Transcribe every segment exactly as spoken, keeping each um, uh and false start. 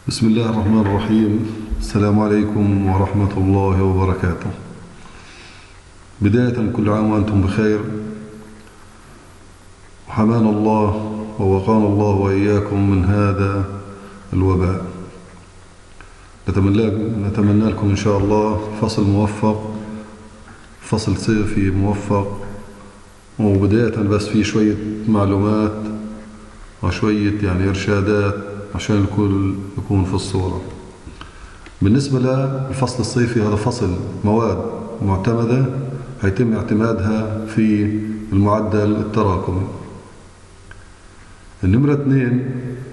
بسم الله الرحمن الرحيم. السلام عليكم ورحمة الله وبركاته. بداية كل عام وأنتم بخير، وحمانا الله ووقانا الله وإياكم من هذا الوباء. نتمنى, نتمنى لكم إن شاء الله فصل موفق، فصل صيفي موفق. وبداية بس فيه شوية معلومات وشوية يعني إرشادات عشان الكل يكون في الصورة. بالنسبة للفصل الصيفي، هذا فصل مواد معتمدة هيتم اعتمادها في المعدل التراكمي. النمرة اثنين،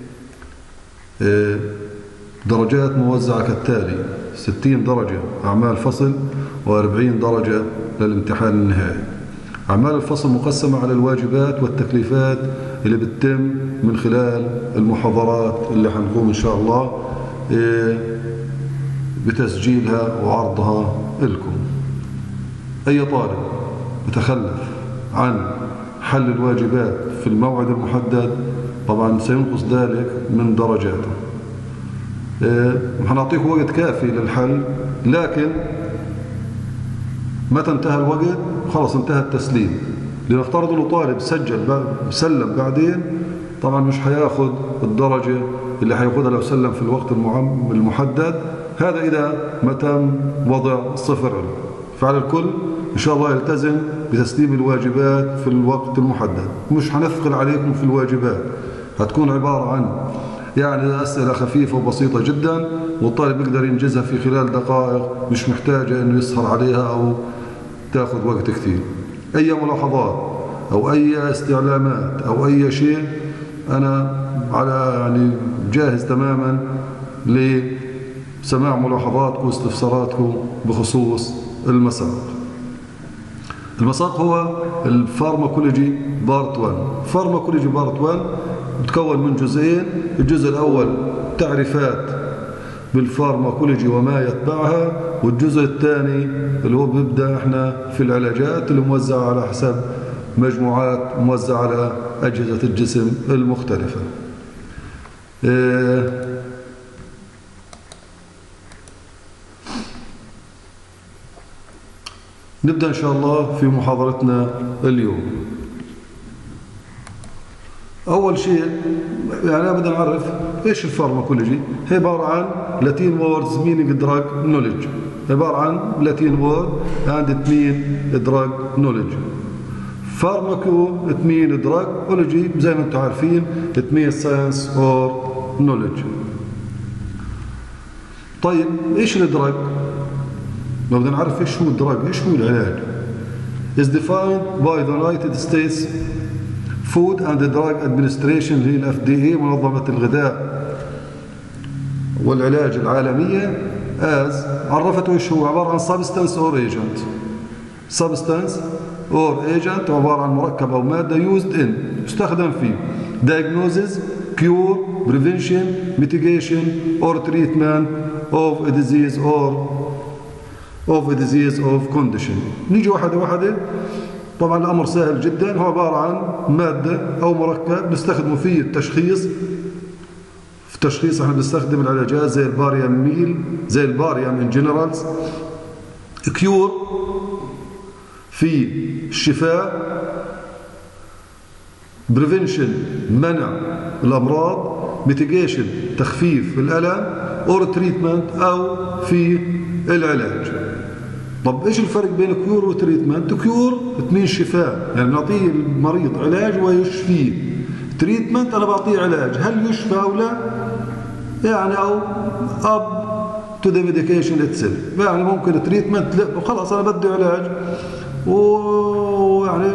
درجات موزعة كالتالي: ستين درجة أعمال فصل وأربعين درجة للامتحان النهائي. أعمال الفصل مقسمة على الواجبات والتكليفات اللي بتتم من خلال المحاضرات اللي حنقوم إن شاء الله بتسجيلها وعرضها لكم. أي طالب يتخلف عن حل الواجبات في الموعد المحدد طبعا سينقص ذلك من درجاته. حنعطيك وقت كافي للحل، لكن متى انتهى الوقت خلاص انتهى التسليم. لنفترض انه طالب سجل سلم بعدين، طبعا مش هياخد الدرجة اللي هياخدها لو سلم في الوقت المحدد. هذا إذا ما تم وضع صفر له. فعلى الكل إن شاء الله يلتزم بتسليم الواجبات في الوقت المحدد. مش هنثقل عليكم في الواجبات، هتكون عبارة عن يعني أسئلة خفيفة وبسيطة جدا، والطالب يقدر ينجزها في خلال دقائق، مش محتاجة إنه يسهر عليها أو تأخذ وقت كثير. أي ملاحظات أو أي استعلامات أو أي شيء، أنا على يعني جاهز تماما لسماع ملاحظاتكم واستفساراتكم بخصوص المساق. المساق هو الفارماكولوجي بارت واحد. فارماكولوجي بارت واحد متكون من جزئين. الجزء الأول تعريفات بالفارماكولوجي وما يتبعها، والجزء الثاني اللي هو بيبدأ احنا في العلاجات اللي موزعة على حسب مجموعات موزعة على أجهزة الجسم المختلفة. اه نبدأ إن شاء الله في محاضرتنا اليوم. أول شيء يعني بدنا نعرف إيش الفارماكولوجي. هي عبارة عن لاتين ووردز مينينج دراج نوليدج، عبارة عن لاتين وورد and it mean drug knowledge. فارماكو it mean drug knowledge زي ما انتم عارفين it mean science or knowledge. طيب إيش الدراج؟ لو بدنا نعرف إيش هو الدراج، إيش هو العلاج. is defined by the United States Food and Drug Administration اللي هي ال إف دي إيه، منظمة الغذاء والعلاج العالمية. as عرفته إيش هو؟ عبارة عن substance or agent. substance or agent عبارة عن مركب أو مادة used in يستخدم في diagnosis, cure, prevention, mitigation or treatment of a disease or of a disease of condition. نيجي واحدة واحدة. طبعا الأمر سهل جدا، هو عبارة عن مادة أو مركب نستخدمه في التشخيص. في التشخيص احنا بنستخدم العلاجات زي الباريام ميل، زي الباريام ان جنرالز. كيور في الشفاء. بريفنشن منع الأمراض. ميتيجيشن تخفيف الألم. اور تريتمنت أو في العلاج. طب ايش الفرق بين كيور وتريتمنت؟ كيور تمين شفاء، يعني بنعطيه المريض علاج ويشفيه. تريتمنت انا بعطيه علاج، هل يشفى او لا؟ يعني او اب تو ذا ميديكيشن اتسيلف. يعني ممكن تريتمنت لا خلاص انا بدي علاج، ويعني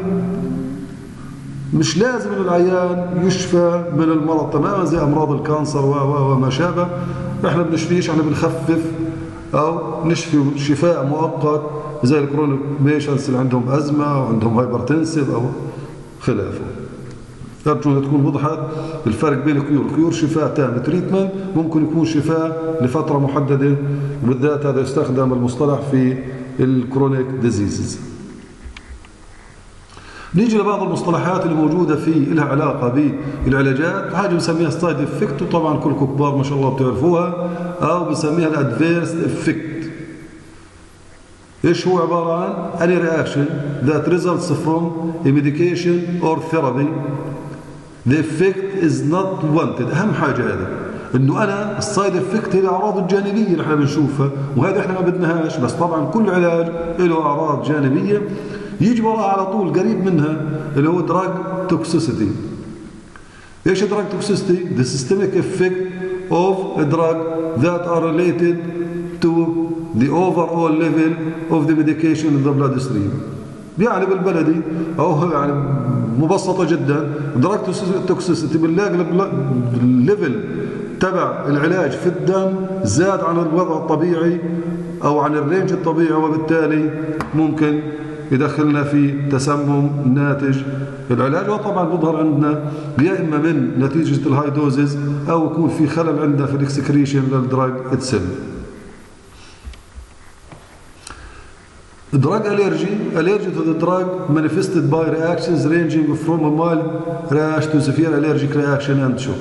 مش لازم ان العيان يشفى من المرض تماما زي امراض الكانسر وما شابه. احنا بنشفيش، احنا بنخفف أو نشفي شفاء مؤقت زي الكرونيك بيشنتس اللي عندهم أزمة أو عندهم هايبرتنسيف أو خلافه. أرجو أن تكون وضحت الفرق بين الكيور. كيور شفاء تام، تريتمنت ممكن يكون شفاء لفترة محددة، وبالذات هذا يستخدم المصطلح في الكرونيك ديزيزز. نيجي لبعض المصطلحات اللي موجودة في لها علاقة بالعلاجات. حاجة بنسميها سايد افكت، وطبعا كلكم كبار ما شاء الله بتعرفوها، أو بنسميها الادفيرس افكت. ايش هو عبارة عن any reaction that results from a medication or therapy the effect is not wanted. أهم حاجة هذا إنه أنا السايد افكت هي الأعراض الجانبية اللي احنا بنشوفها، وهذا احنا ما بدناهاش. بس طبعا كل علاج له أعراض جانبية يجي وراها على طول قريب منها اللي هو دراج توكسيسيتي. ايش دراج توكسيسيتي؟ the systemic effect of a drug that are related to the overall level of the medication in the bloodstream. يعني بالبلدي او يعني مبسطه جدا، دراج توكسيسيتي بنلاقي الليفل تبع العلاج في الدم زاد عن الوضع الطبيعي او عن الرينج الطبيعي، وبالتالي ممكن يدخلنا في تسمم ناتج العلاج. وطبعا بيظهر عندنا يا اما من نتيجه الهاي دوزز او يكون في خلل عندنا في الاكسكريشن للدراج اتسيلف. Drug allergy, allergy to the drug manifested by reactions ranging from a mild rash to severe allergic reaction and shock.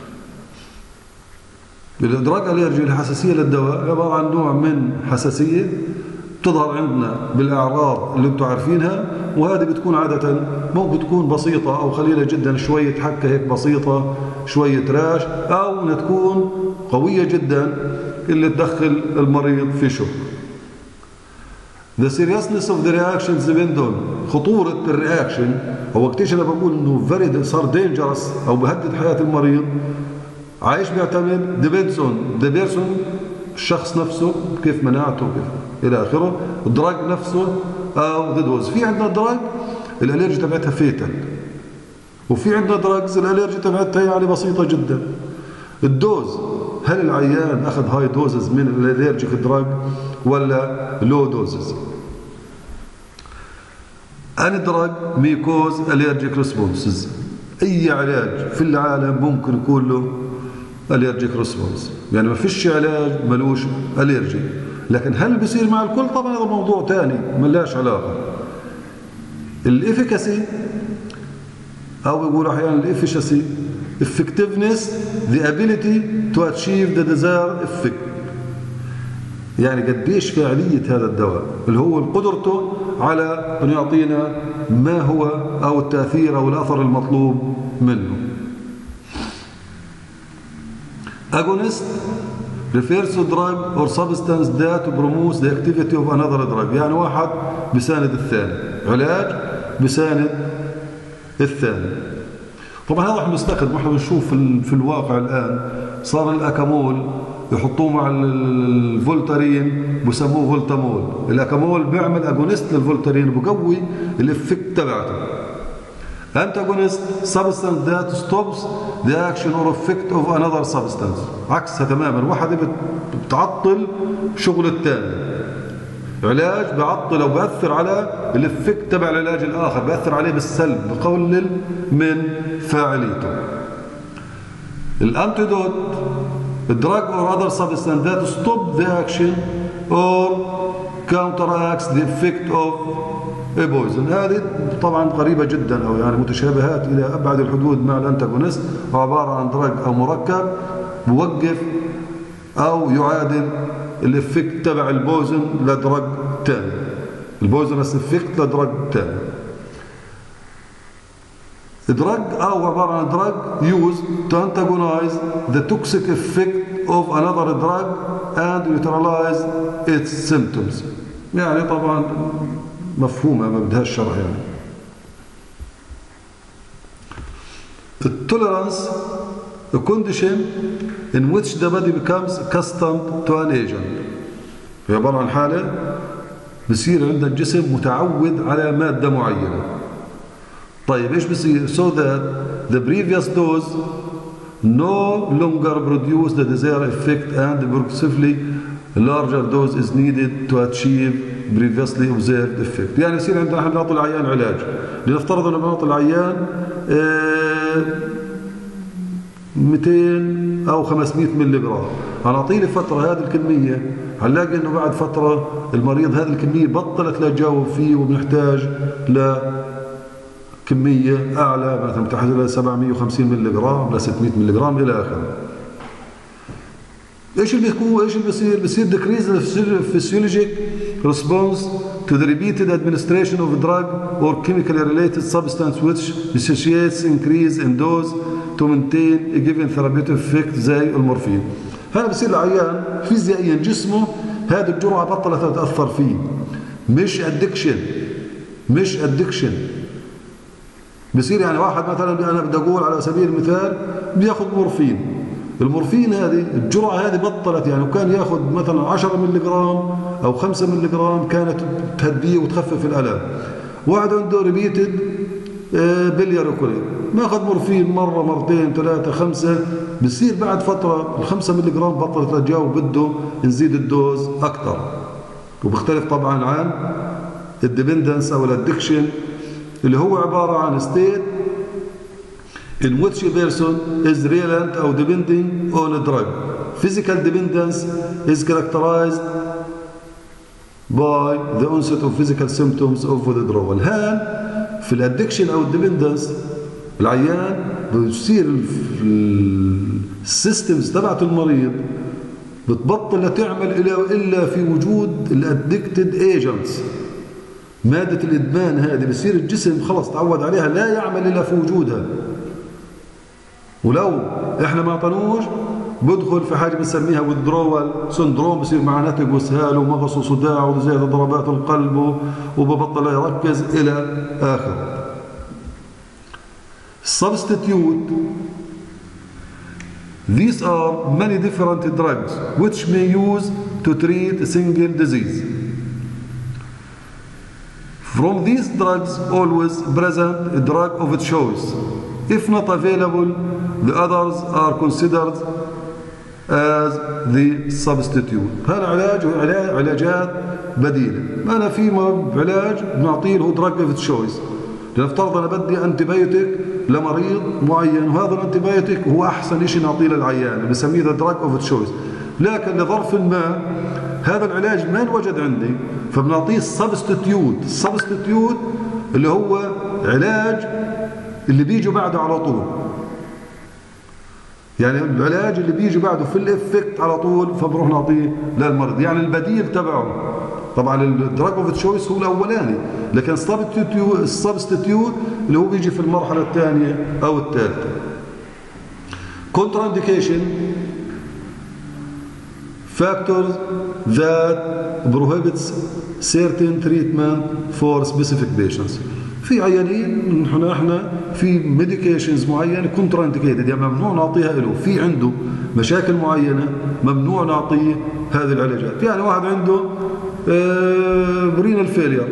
الدراج allergy الحساسية للدواء عبارة عن نوع من حساسية بتظهر عندنا بالأعراض اللي انتم عارفينها، وهذه بتكون عادة ممكن تكون بسيطة أو قليلة جدا، شوية حكة هيك بسيطة، شوية راش، أو انها تكون قوية جدا اللي تدخل المريض في شوك. The seriousness of the reactions depend on خطورة الرياكشن، أو وقتيش أنا بقول إنه very صار dangerous أو بهدد حياة المريض. عايش بيعتمد depends on the person، الشخص نفسه كيف مناعته كيف إلى آخره، الدراج نفسه أو the dose. في عندنا دراج الأليرجي تبعتها فيتال، وفي عندنا دراجز الأليرجي تبعتها يعني بسيطة جدا. الدوز، هل العيان أخذ هاي دوزز من الأليرجيك دراج ولا لو دوزز؟ أنا دراج ميكوز أليرجيك ريسبونسز، أي علاج في العالم ممكن يكون له أليرجيك ريسبونس، يعني ما فيش علاج ملوش أليرجي. لكن هل بيصير مع الكل؟ طبعا هذا موضوع ثاني ملاش علاقة. الإفيكاسي أو يقولوا أحيانا الإفيشاسي effectiveness the ability to achieve the desired effect، يعني قديش فعالية هذا الدواء اللي هو قدرته على أن يعطينا ما هو أو التأثير أو الأثر المطلوب منه. Agonist refers to drug or substance that promotes the activity of another drug، يعني واحد بيساند الثاني، علاج بيساند الثاني. طبعا هذا احنا بنستخدم واحنا بنشوف في الواقع الآن صار الأكامول يحطوه مع الفولتارين بسموه فولتامول. الأكامول بيعمل أجونست للفولتارين بقوي الإفكت تبعته. Antagonist substance that stops the action or effect of another substance، عكسها تماما، واحدة بتعطل شغل الثاني. علاج بيعطل او بيأثر على الإفكت تبع العلاج الآخر، بيأثر عليه بالسلب، بقلل من فاعليته. الانتيدوت drug or other substance that stop the action or counteracts the effect of a poison. هذه طبعا قريبة جدا او يعني متشابهات الى ابعد الحدود مع الانتاغونست، عبارة عن دراج او مركب بوقف او يعادل الافكت تبع البوزن لدرج تاني، البوزنس افكت لدرج تاني. دراج او عبارة عن دراج used to antagonize the toxic effect of another drug and neutralize its symptoms. يعني طبعا مفهومة ما بدهاش شرح يعني. التوليرانس a condition in which the body becomes accustomed to an agent، هي عبارة عن حالة بصير عند الجسم متعود على مادة معينة. طيب ايش بصير؟ so that the previous dose no longer produce the desired effect and progressively larger dose is needed to achieve previously observed effect. يعني يصير عندنا احنا بنعطي العيان علاج، لنفترض انه بنعطي العيان مئتين أو خمسمئة مللي جرام، هنعطيه لفترة هذه الكمية، هنلاقي إنه بعد فترة المريض هذه الكمية بطلت لا تجاوب فيه وبنحتاج كمية أعلى مثلا تحت إلى سبعمئة وخمسين مللي جرام ل ستمئة مللي جرام إلى آخره. إيش اللي بيكون إيش اللي بيصير؟ بيصير decrease the physiologic response to the repeated administration of a drug or chemically related substance which necessitates increase in dose to maintain a given therapeutic effect زي المورفين. هذا بصير العيان فيزيائيا جسمه هذه الجرعة بطلت تتأثر فيه، مش ادكشن مش ادكشن. بصير يعني واحد مثلا انا بدي اقول على سبيل المثال بياخذ مورفين، المورفين هذه الجرعة هذه بطلت، يعني وكان ياخذ مثلا عشرة مللي جرام او خمسة مللي جرام كانت تهديه وتخفف الالام. واحد عنده ريبيتد بلياريكولي ما اخذ مورفين مره مرتين ثلاثه خمسه، بصير بعد فتره الخمسة مللي جرام بطلت تجاوب بده نزيد الدوز اكثر. وبختلف طبعا عن الديبندنس او الادكشن اللي هو عباره عن ستيت in which a person is reliant or depending on a drug. Physical dependence is characterized by the onset of physical symptoms of withdrawal. هان في الادكشن او الديبندنس العيان بتصير السيستمز تبعت المريض بتبطل لا تعمل الا الا في وجود الادكتد ايجنتس. ماده الادمان هذه بصير الجسم خلص تعود عليها لا يعمل الا في وجودها. ولو احنا ما اعطينوش بدخل في حاجه بنسميها withdrawal syndrome، بصير معاه نتج واسهال ومغص وصداع وزياده ضربات القلب وببطل يركز الى اخره. Substitute. These are many different drugs which may use to treat a single disease. From these drugs always present a drug of choice. If not available, the others are considered as the substitute. هذا علاج علاجات بديلة. أنا في علاج بنعطيه له drug of choice. لنفترض أنا بدي أنتيبيوتيك لمريض معين، وهذا الأنتيبيوتيك هو أحسن شيء نعطيه للعيان، بنسميه the drug of choice. لكن لظرف ما هذا العلاج ما انوجد عندي، فبنعطيه السبستيتيوت. السبستيتيوت اللي هو علاج اللي بيجي بعده على طول، يعني العلاج اللي بيجي بعده في الافكت على طول فبروح نعطيه للمريض، يعني البديل تبعه. طبعا الدراج اوف تشويس هو الاولاني، لكن السبستيتيوت اللي هو بيجي في المرحله الثانيه او الثالثه. Contraindication factors that prohibits certain treatment for specific patients. في عيانين نحن احنا في ميديكيشنز معينه كونترا انديكيتد، يعني ممنوع نعطيها له، في عنده مشاكل معينه ممنوع نعطيه هذه العلاجات. يعني واحد عنده برينال فيلير،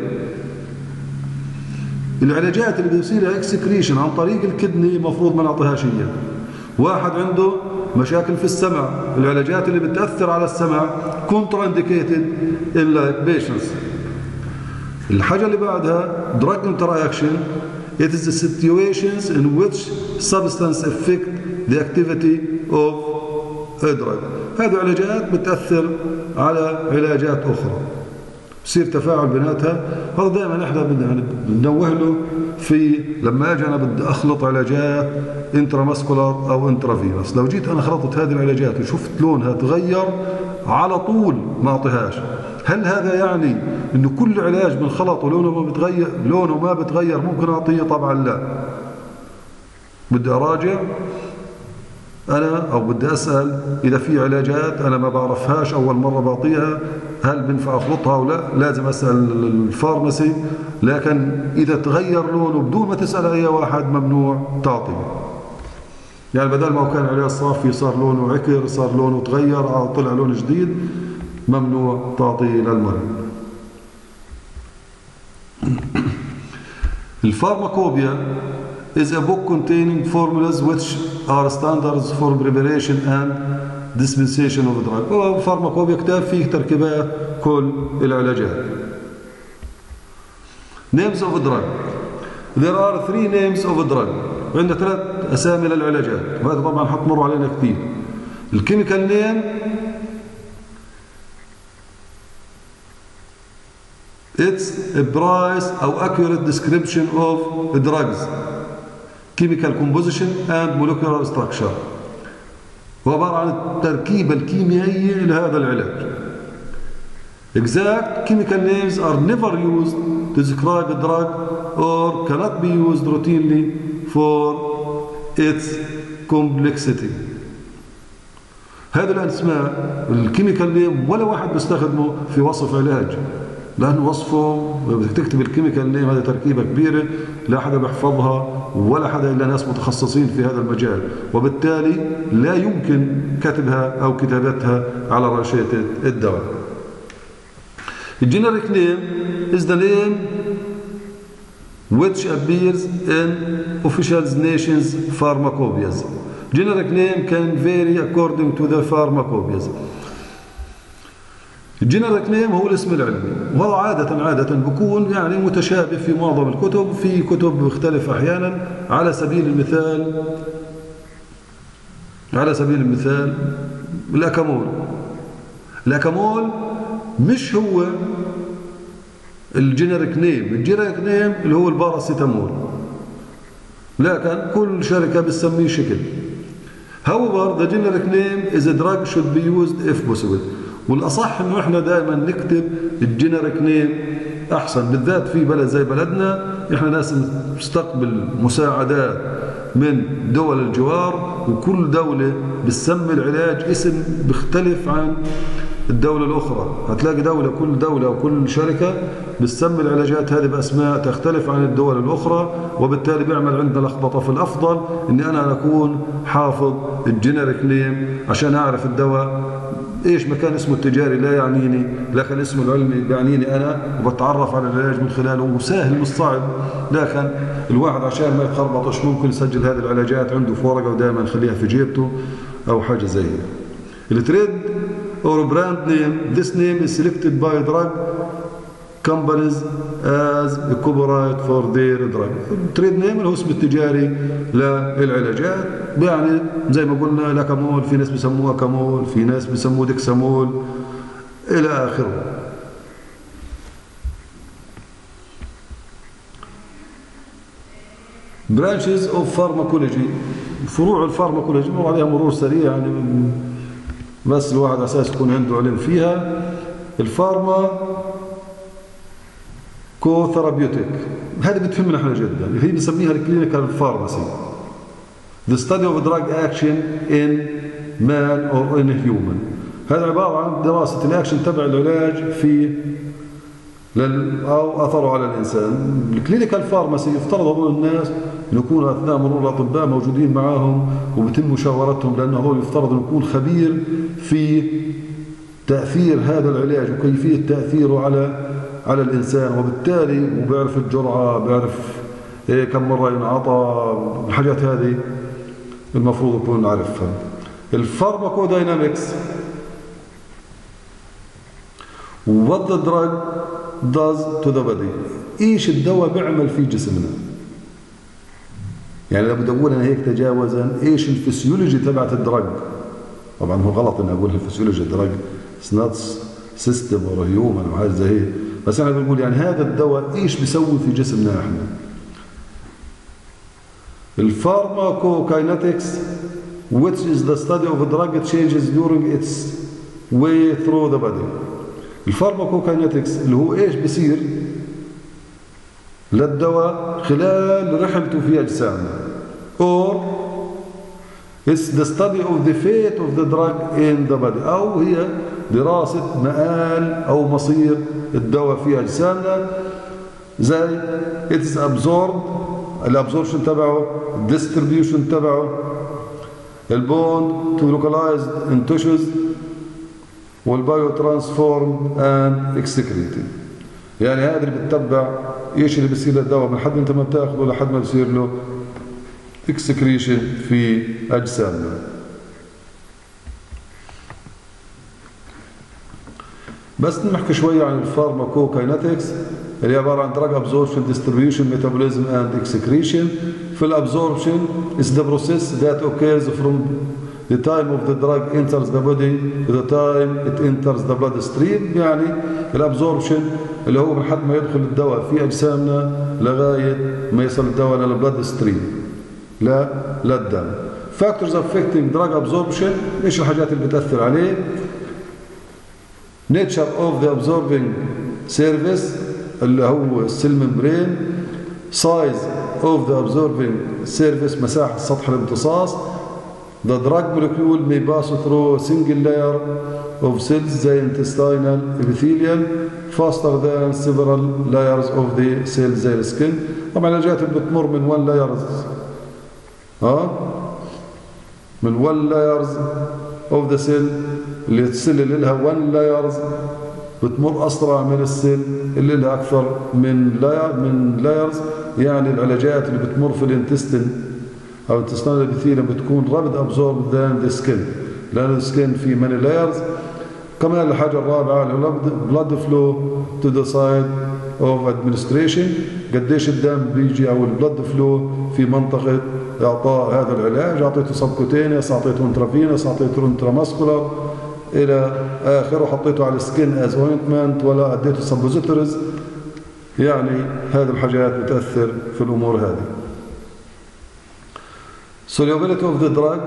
العلاجات اللي بيصير اكسكريشن عن طريق الكدني المفروض ما نعطيهاش اياها. واحد عنده مشاكل في السمع، العلاجات اللي بتاثر على السمع كونترا انديكيتد ان لايك بيشنتس. الحاجة اللي بعدها drug interaction. It is the situations in which substance affect the activity of a drug. هذه علاجات بتأثر على علاجات أخرى، بصير تفاعل بيناتها. هذا دائما احنا بدنا ننوه له في لما اجي انا بدي اخلط علاجات انتراماسكولار او انترافينوس. لو جيت انا خلطت هذه العلاجات وشفت لونها تغير على طول ما اعطيهاش. هل هذا يعني انه كل علاج بالخلط ولونه ما بتغير لونه ما بتغير ممكن اعطيه؟ طبعا لا. بدي اراجع انا او بدي اسال اذا في علاجات انا ما بعرفهاش اول مره بعطيها هل بنفع اخلطها او لا، لازم اسال الفارماسي. لكن اذا تغير لونه بدون ما تسال اي واحد ممنوع تعطيه. يعني بدل ما كان علاج صافي صار لونه عكر، صار لونه تغير او طلع لون جديد، ممنوع تعطيه للمريض. الفارماكوبيا is a book containing formulas which are standards for preparation and dispensation of drug. الفارماكوبيا كتاب فيه تركيبات كل العلاجات. Names of drug. There are three names of drug. عندنا ثلاث أسامي للعلاجات، وهذا طبعا حتمروا علينا كثير. الكيميكال نيم it's a price أو accurate description of drugs chemical composition and molecular structure. هو عبارة عن التركيبة الكيميائية لهذا العلاج. Exact chemical names are never used to describe a drug or cannot be used routinely for its complexity. هذه الأسماء الكيميكال نيم ولا واحد بيستخدمه في وصف علاج، لأنه وصفه بدك تكتب الكيميكال نيم هذه تركيبة كبيرة لا حدا بيحفظها ولا حدا إلا ناس متخصصين في هذا المجال، وبالتالي لا يمكن كتبها أو كتابتها على روشتة الدواء. Generic name is the name which appears in official nations' pharmacopoeias. Generic name can vary according to the pharmacopoeias. Generic name هو الاسم العلمي، وهو عادة عادة بيكون يعني متشابه في معظم الكتب، في كتب بيختلف أحيانا. على سبيل المثال على سبيل المثال الأكامول. الأكامول مش هو الجينيريك نيم، الجينيريك نيم اللي هو الباراسيتامول، لكن كل شركة بتسميه شكل. However, the generic name is a drug should be used if possible. والأصح إنه إحنا دائما نكتب الجينيريك نيم أحسن، بالذات في بلد زي بلدنا إحنا ناس نستقبل مساعدات من دول الجوار، وكل دولة بتسمي العلاج اسم بيختلف عن الدولة الأخرى. هتلاقي دولة كل دولة وكل شركة بتسمي العلاجات هذه بأسماء تختلف عن الدول الأخرى، وبالتالي بيعمل عندنا لخبطة. في الأفضل إني أنا أكون حافظ الجينيريك نيم عشان أعرف الدواء إيش مكان اسمه التجاري لا يعنيني، لكن اسمه العلمي بيعنيني أنا، وبتعرف على العلاج من خلاله. وسهل مش صعب، لكن الواحد عشان ما يخربطش ممكن يسجل هذه العلاجات عنده في ورقة ودائما يخليها في جيبته أو حاجة زي هيك. التريد or brand name, this name is selected by drug companies as a copyright for their drug. التريد نيم اللي هو اسم التجاري للعلاجات، يعني زي ما قلنا لاكامول، في ناس بيسموها كامول، في ناس بيسموه ديكسامول إلى آخره. branches of pharmacology، فروع الفارماكولوجي مر عليها مرور سريع يعني، بس الواحد على اساس يكون عنده علم فيها. الفارما كو ثيرابيوتيك، هذه بتفهمنا احنا جدا، هي بنسميها الكلينيكال فارماسي. The study of drug action in man or in human. هذا عبارة عن دراسة الأكشن تبع العلاج في لل أو أثره على الإنسان. الكلينيكال فارماسي يفترض هذول الناس أن يكونوا أثناء مرور الأطباء موجودين معاهم وبتم مشاورتهم، لأن هذول يفترض أن يكون خبير في تأثير هذا العلاج وكيفية تأثيره على على الإنسان، وبالتالي وبيعرف الجرعة، بيعرف إيه كم مرة ينعطى، الحاجات هذه المفروض يكون نعرفها. الفارماكوداينامكس what the drug does to the body، ايش الدواء بيعمل في جسمنا. يعني لو بدي اقول انا هيك تجاوزا ايش الفسيولوجي تبعت الدرج، طبعا هو غلط اني اقول الفسيولوجي الدرج سناتس سيستم اور هيومن او حاجه زي هيك، بس انا بقول يعني هذا الدواء ايش بيسوي في جسمنا احنا. الفارماكوكاينetics which is the study of a drug changes during its way through the body. الفارماكوكاينetics اللي هو ايش بيصير للدواء خلال رحلته في اجسامنا. or it's the study of the fate of the drug in the body، او هي دراسة مآل او مصير الدواء في اجسامنا، زي it's absorbed الابزوربشن تبعه، الديستريبيوشن تبعه، البوند to localized in tissues، والبايو ترانسفورم اند اكسكريتد. يعني هذا اللي بتتبع ايش اللي بيصير للدواء من حد انت ما بتاخذه لحد ما بيصير له اكسكريشن في اجسامنا. بس نحكي شويه عن الفارماكوكاينetics اللي عباره عن drug absorption, distribution, metabolism and excretion. في الابزوربشن is the process that occurs from the time of the drug enters the body to the time it enters the bloodstream. يعني الابزوربشن اللي هو من حد ما يدخل الدواء في أجسامنا لغاية ما يصل الدواء للبلد ستريم، لا للدم. Factors affecting drug absorption، إيش الحاجات اللي بتأثر عليه؟ Nature of the absorbing surface اللي هو السيل ممبرين، size of the absorbing surface مساحة سطح الامتصاص. The drug molecule may pass through a single layer of cells زي intestinal epithelium faster than several layers of the cells زي السكن. طبعا العلاجات اللي بتمر من one layers ها من one layers of the cell، اللي السل اللي لها one layers بتمر أسرع من السل اللي لها أكثر من layer من layers. يعني العلاجات اللي بتمر في الانتستين أو intestinal epithelium بتكون rapid absorbed than the skin، لأن السكن في many layers. كمان الحاجة الرابعة اللي هو blood flow to the site of administration، قديش الدم بيجي أو البلد فلو في منطقة إعطاء هذا العلاج. أعطيته سبكوتينيوس، أعطيته انترافينوس، أعطيته انتراماسكولار إلى آخره، حطيته على السكين از اوينتمنت ولا أديته سبوزيتوريز. يعني هذه الحاجات بتأثر في الأمور هذه. solubility of the drug،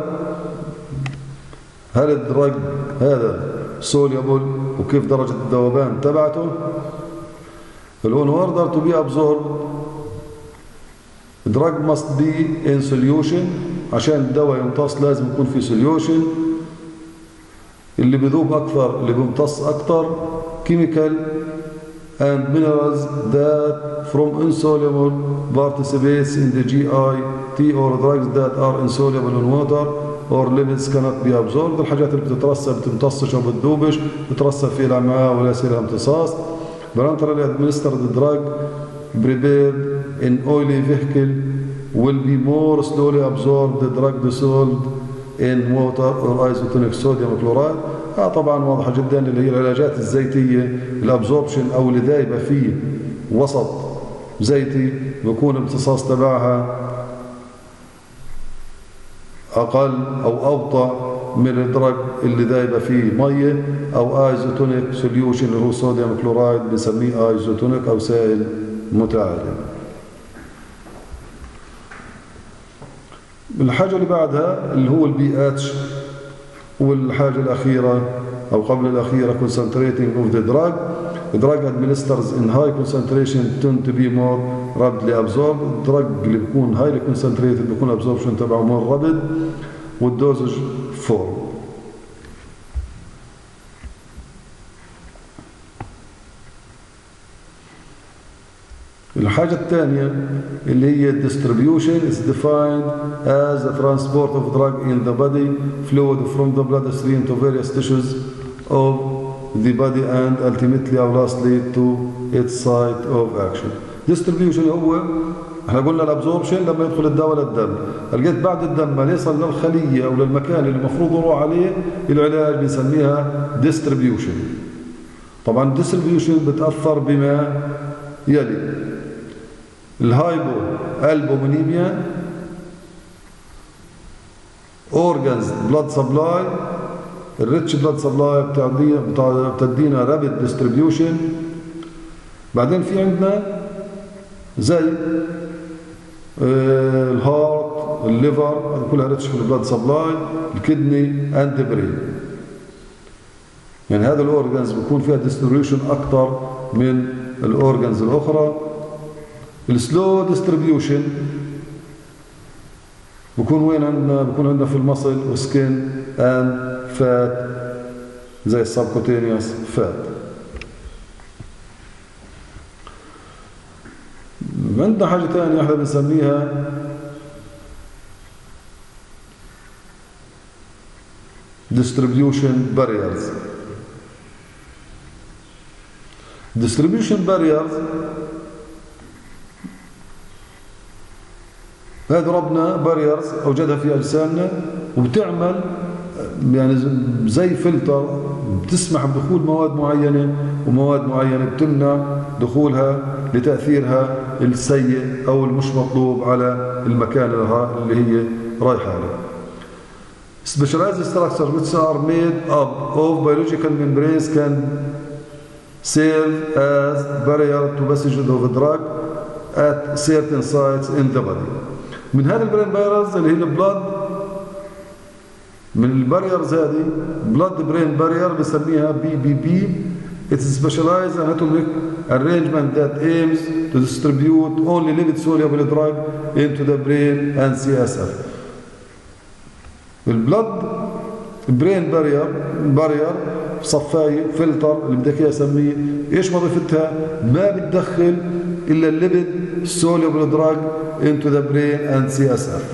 هل الدرج هذا soluble وكيف درجة الذوبان تبعته. in order to be absorbed drug must be in solution، عشان الدواء يمتص لازم يكون في solution. اللي بيذوب أكثر اللي بيمتص أكثر chemical and minerals that from insoluble participates in the G I T or drugs that are insoluble in water or lipids cannot be absorbed. الحاجات اللي بتترسب بتمتصش وبتذوبش، بتترسب في الأمعاء ولا يصير لها امتصاص. Parenterally administered drug prepared in oily vehicle will be more slowly absorbed the drug dissolved in water or isotonic sodium chloride. آه طبعا واضحة جدا اللي هي العلاجات الزيتية الابزوربشن أو اللي دايبة فيه وسط زيتي بيكون امتصاص تبعها أقل أو أبطأ من الدرج اللي دايبة فيه مية أو ايزوتونيك سوليوشن اللي هو صوديوم كلورايد بنسميه ايزوتونيك أو سائل متعادل. الحاجة اللي بعدها اللي هو البي اتش، والحاجة الأخيرة أو قبل الأخيرة concentrating of the drug. The drug administers in high concentration tend to be more rapidly absorbed. الدرج اللي بيكون highly concentrated بيكون absorption تبعه more rapid والدوزج فور. الحاجة الثانية اللي هي distribution is defined as the transport of drug in the body fluid from the bloodstream to various tissues of the body and ultimately or lastly to its site of action. Distribution هو احنا قلنا الابزوربشن لما يدخل الدواء للدم، لقيت بعد الدم ما يصل للخلية او للمكان اللي المفروض يروح عليه العلاج بنسميها distribution. طبعا distribution بتأثر بما يلي: الهايبو البومينيميا، اورجانز بلاد سبلاي، الريتش بلاد سبلاي بتدينا رابيد ديستريبيوشن. بعدين في عندنا زي آه الهارت، الليفر، كلها ريتش في البلاد سبلاي، الكدني اند برين. يعني هذا الاورجانز بيكون فيها ديستريبيوشن اكثر من الاورجانز الاخرى. السلو ديستريبيوشن بكون وين عندنا؟ بكون عندنا في المصل وسكين اند فات زي السبكوتينيوس فات. عندنا حاجة ثانية احنا بنسميها distribution barriers. distribution barriers هذا ربنا باريرز أوجدها في أجسامنا وبتعمل يعني زي فلتر بتسمح بدخول مواد معينة ومواد معينة بتمنع دخولها لتأثيرها السيء أو المش مطلوب على المكان اللي هي رايحة عليه. Specialized structures which are made up of biological membranes can serve as barrier to passage of the drug at certain sites in the body. من هذه البرين باريرز اللي هي البلاد، من الباريرز هذه blood brain barrier بسميها بي بي بي. It's a specialized anatomic arrangement that aims to distribute only lipid soluble drug into the brain and C S F. البلد برين بارير بارير صفاية فلتر اللي بدك اياه سميه، ايش وظيفتها؟ ما بتدخل الا الليبيد soluble drug into the brain and C S F.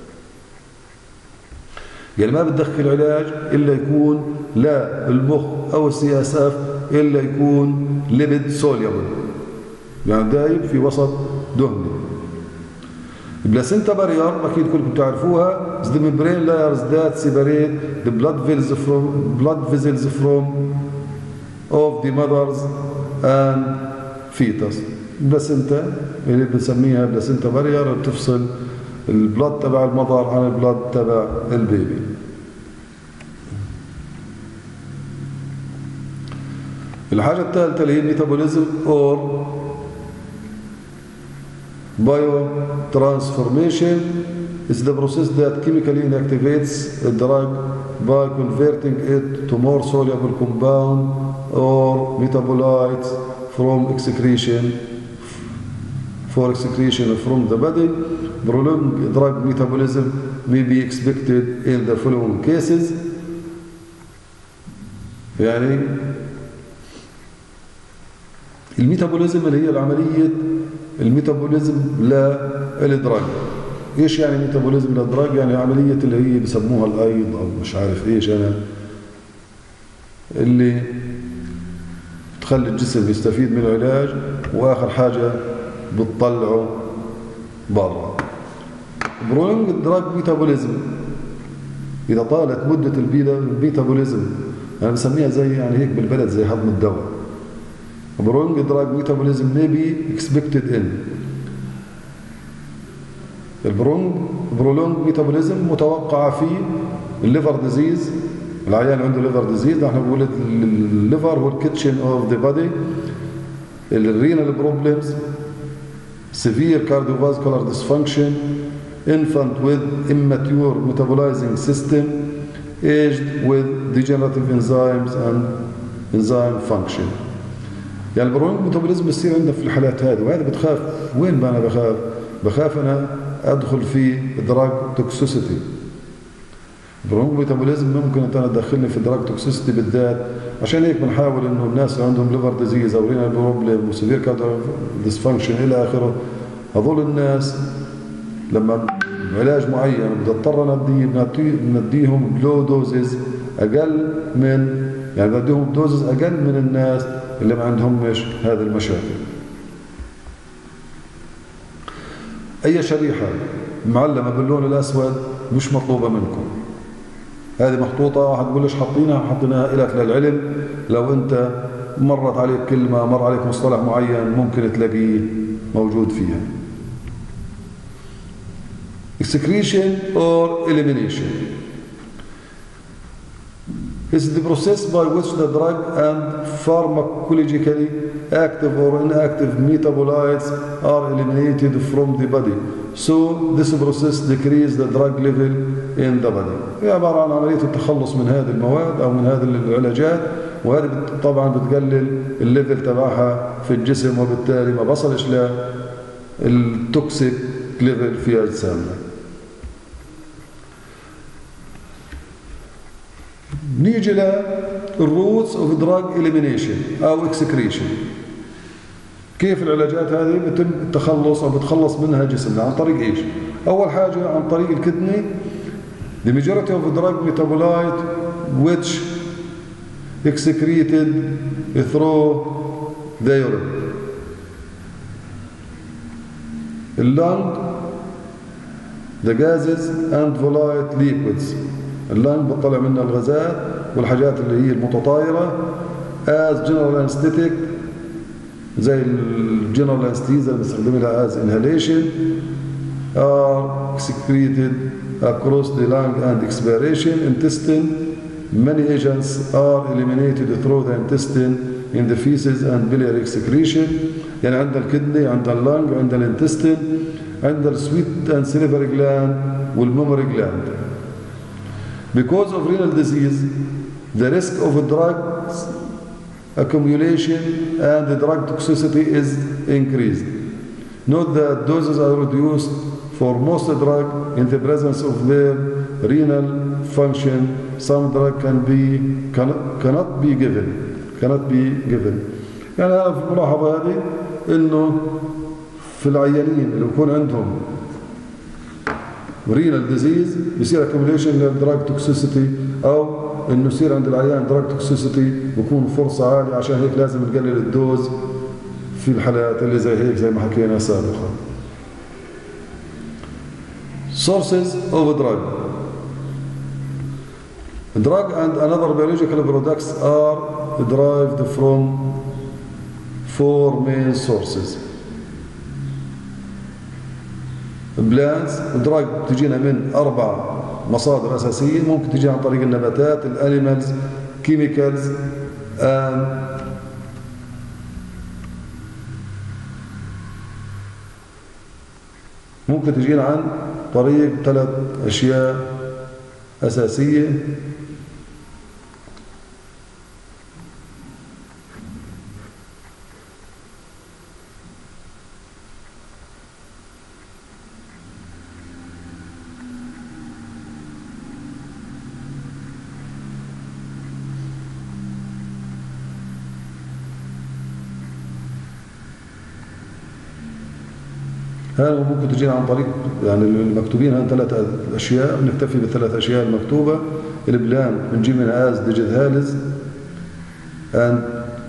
يعني ما بتدخل علاج الا يكون لا المخ او السي اس اف الا يكون ليبيد سوليبل، يعني دايب في وسط دهني. البلاسينتا بارير اكيد كلكم تعرفوها، the membrane layers that separate the blood vessels from blood vessels from of the mothers and fetus. البلاسينتا اللي بنسميها بلاسينتا بارير بتفصل البلد تبع المضر عن البلد تبع البيبي. الحاجة الثالثة اللي هي ميتابوليزم اور biotransformation is the process that chemically inactivates a drug by converting it to more soluble compound or metabolites from excretion for excretion from the body. Prolonged drug metabolism may be expected in the following cases. يعني الميتابوليزم اللي هي العملية الميتابوليزم للدراج. ايش يعني ميتابوليزم للدراج؟ يعني عملية اللي هي بسموها الايض او مش عارف ايش انا، اللي تخلي الجسم يستفيد من العلاج واخر حاجة بتطلعه برا. برولونج دراج ميتابوليزم، اذا طالت مدة الميتابوليزم انا بسميها زي يعني هيك بالبلد زي هضم الدواء. prolonged drug metabolism may be expected in البرولونج ميتابوليزم متوقعة في الليفر ديزيز، العيان عنده ليفر ديزيز، احنا بنقول الليفر هو الكيتشن اوف ذا بودي، الرينال بروبلمز، severe cardiovascular dysfunction, infant with immature metabolizing system, aged with degenerative enzymes and enzyme function. يعني البرولونج ميتابوليزم بيصير عندنا في الحالات هذه، وهذا بتخاف. وين ما انا بخاف؟ بخاف انا ادخل في دراج توكسيسيتي. البرولونج ميتابوليزم ممكن انت تدخلني في دراج توكسيسيتي بالذات، عشان هيك بنحاول انه الناس اللي عندهم ليفر ديزيز او رينال بروبلم وسيفير كارديو ديسفانكشن الى اخره، هذول الناس لما علاج معين بدي اضطر ندي نديهم لو دوزز اقل من، يعني بديهم دوزز اقل من الناس اللي ما عندهمش هذه المشاكل. اي شريحه معلمه باللون الاسود مش مطلوبه منكم. هذه محطوطه، واحد بقول ليش حاطينها؟ حاطينها لك للعلم، لو انت مرت عليك كلمه، مر عليك مصطلح معين ممكن تلاقيه موجود فيها. excretion or elimination is the process by which the drug and pharmacologically active or inactive metabolites are eliminated from the body. So this process decreases the drug level in the body. هي عبارة عن عملية التخلص من هذه المواد أو من هذه العلاجات، وهذه طبعا بتقلل الليفل تبعها في الجسم، وبالتالي ما بصلش للتوكسيك ليفل في أجسامنا. نيجي للروتس اوف دراج اليمينيشن او اكسكريشن. كيف العلاجات هذه بتم التخلص او بتخلص منها جسمنا؟ عن طريق ايش؟ اول حاجه عن طريق الكدني. The majority of drug metabolite which excreted through the urine. اللنج the gases and volatile liquids. اللنج بتطلع منها الغازات والحاجات اللي هي المتطايرة as general anesthetic، زي الجنرال انستيزا اللي بنستخدم لها as inhalation are excreted across the lung and expiration. Intestine, many agents are eliminated through the intestine in the feces and biliary excretion. يعني عندنا الكدني، عندنا اللنج، عندنا الانتستين، عندنا السويت and salivary gland والميموري gland. Because of renal disease, the risk of drugs accumulation and the drug toxicity is increased. Note that doses are reduced for most drug in the presence of their renal function. Some drug can be cannot, cannot be given cannot be given. يعني أنا في الملاحظة هذه إنه في العيانين اللي يكون عندهم renal disease بيصير accumulation للدراج toxicity، أو إنه يصير عند العيان دراج toxicity بيكون فرصة عالية، عشان هيك لازم نقلل الدوز في الحالات اللي زي هيك زي ما حكينا سابقا. Sources of drug. Drug and other biological products are derived from four main sources. Plants drug تجينا من أربع مصادر أساسية، ممكن تجي عن طريق النباتات، الانيمالز، chemicals and ممكن تجينا عن طريق ثلاث أشياء أساسية. هذا ممكن تجينا عن طريق يعني المكتوبين هان ثلاث أشياء، بنكتفي بالثلاث أشياء المكتوبة. البلان بنجيب منها از ديجيتاليز and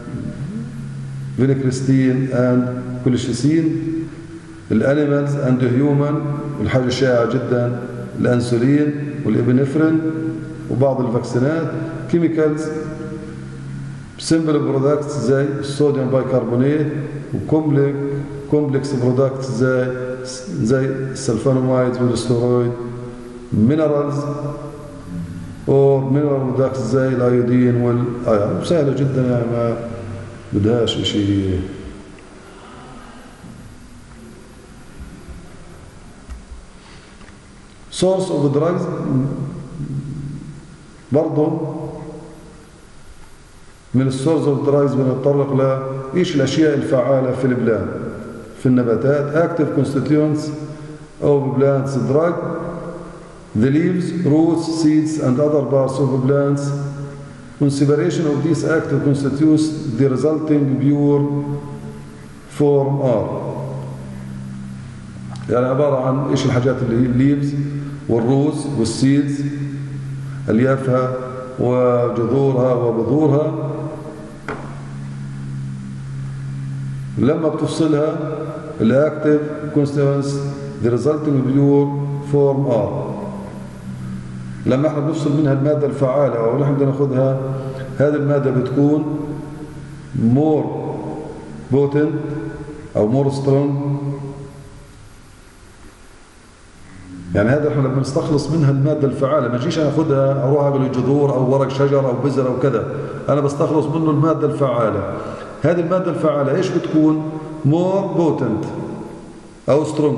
فينيكريستين and كوليشيسين. الانيمالز and هيومن، والحاجة الشائعة جدا الانسولين والابنفرين وبعض الفاكسينات. كيميكالز سمبل برودكتس زي الصوديوم بايكربونات، وكومبلكس كومبلكس برودكتس زي زي السلفونامايد والستيرويد. مينرالز اور مينرال برودكتس زي الايودين والايرون. سهله جدا يعني ما بدهاش شيء. source of drugs برضه من السورس اوف دراجز بنتطرق لايش الاشياء الفعاله في البلان في النباتات. active constituents of plants drug, the leaves, roots, seeds and other parts of plants. On separation of these active constituents, the resulting pure form are. يعني عباره عن ايش الحاجات اللي هي الليفز والروز والسيدز، اليافها وجذورها وبذورها. لما بتفصلها الاكتيف كونستيتوينتس the resulting pure form are. لما احنا بنفصل منها الماده الفعاله او نحن بدنا ناخذها، هذه الماده بتكون more potent او more strong. يعني هذا احنا لما نستخلص منها الماده الفعاله، ما اجيش انا اخذها اروح اعمل جذور او ورق شجر او بذر او كذا، انا بستخلص منه الماده الفعاله. هذه الماده الفعاله ايش بتكون؟ more potent او strong.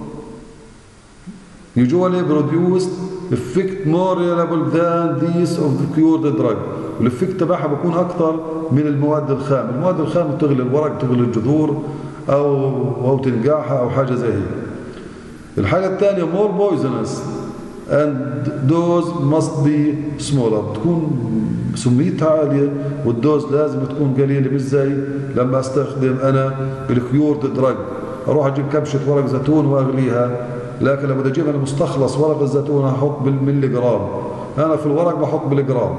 usually produced effect more reliable than these of the cured drug. والإفكت تبعها بيكون اكثر من المواد الخام. المواد الخام بتغلي الورق، تغلي الجذور او او تنقعها او حاجه زي هي. الحاجة الثانية more poisonous and dose must be smaller. بتكون سميتها عالية والدوز لازم تكون قليلة، مش زي لما استخدم أنا الكيورد دراج أروح أجيب كبشة ورق زيتون وأغليها. لكن لما بدي أجيب أنا مستخلص ورق الزيتون أحط بالملي جرام، أنا في الورق بحط بالجرام.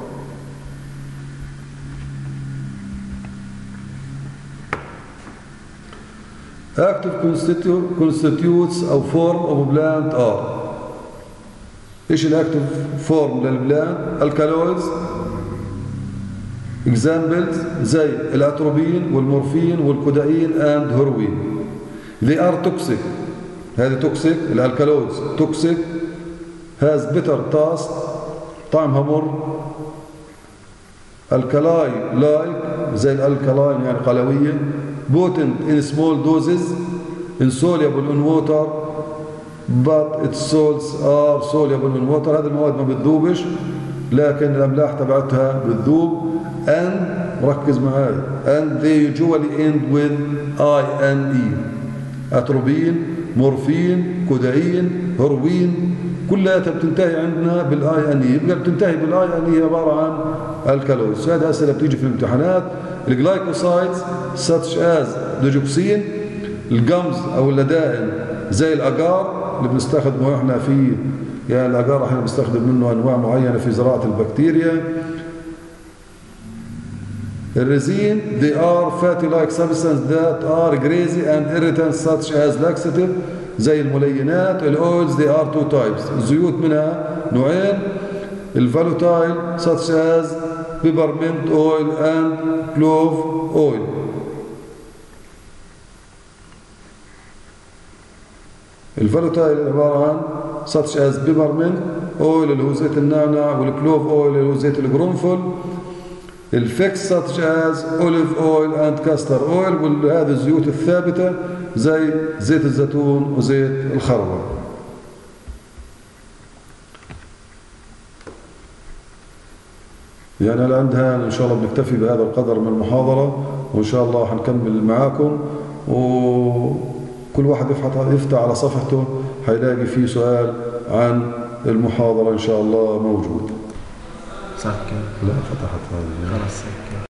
active constitutes أو form of plant are. إيش الأكتيف فورم للبلانت؟ الكالويدز. examples زي الأتروبين والمورفين والكودايين and هيروين. they are toxic. هذه توكسيك. الألكالويدز توكسيك has bitter taste، طعمها مر. الكلاي لايك زي الالكلاين يعني قلوية. potent in small doses insoluble in water but its salts are soluble in water. هذه المواد ما بتذوبش لكن الأملاح تبعتها بتذوب. and ركز معاي and they usually end with I N E. أتروبين، مورفين، كودايين، هيروين كلها بتنتهي عندنا بالاي ان اي. يبقى بتنتهي بالاي ان اي عباره عن الكالويز. هذه اسئله بتيجي في الامتحانات. الجلايكوسايدز such as دوجوكسين. الجمز او اللدائن زي الاجار اللي بنستخدمه احنا في يعني الاجار احنا بنستخدم منه انواع معينه في زراعه البكتيريا. الريزين they are fatty like substances that are greasy and irritants such as laxative زي الملينات. الاويلز they are two types. الزيوت منها نوعين. الفالوتايل such as peppermint oil and clove oil. الفالوتايل عبارة عن such as peppermint oil اللي هو زيت النعناع والكلوف oil اللي هو زيت القرنفل. الفيكس such as olive oil and castor oil وهذه الزيوت الثابتة زي زيت الزيتون وزيت الخروع. يعني على عندها إن شاء الله بنكتفي بهذا القدر من المحاضرة وإن شاء الله هنكمل معاكم وكل واحد يفتح على صفحته هيلاقي فيه سؤال عن المحاضرة إن شاء الله موجود. سكر. لا فتحت هذه. خلاص سكر.